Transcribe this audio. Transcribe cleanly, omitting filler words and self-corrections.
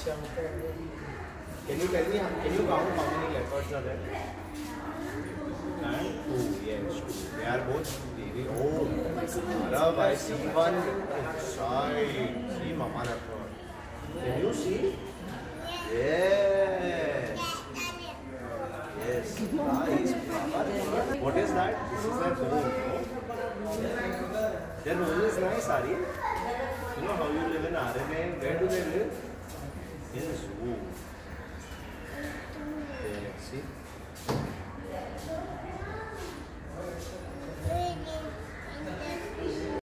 Can you tell me, can you count how many leopards are there? And two, yes, two. They are both baby. Oh, Arav, I see one inside. See mama leopard. Can you see? Yes. Yes. Nice. What is that? This is their home, no? Their home is nice, Ari. You know how you live in RMA? Where do they live?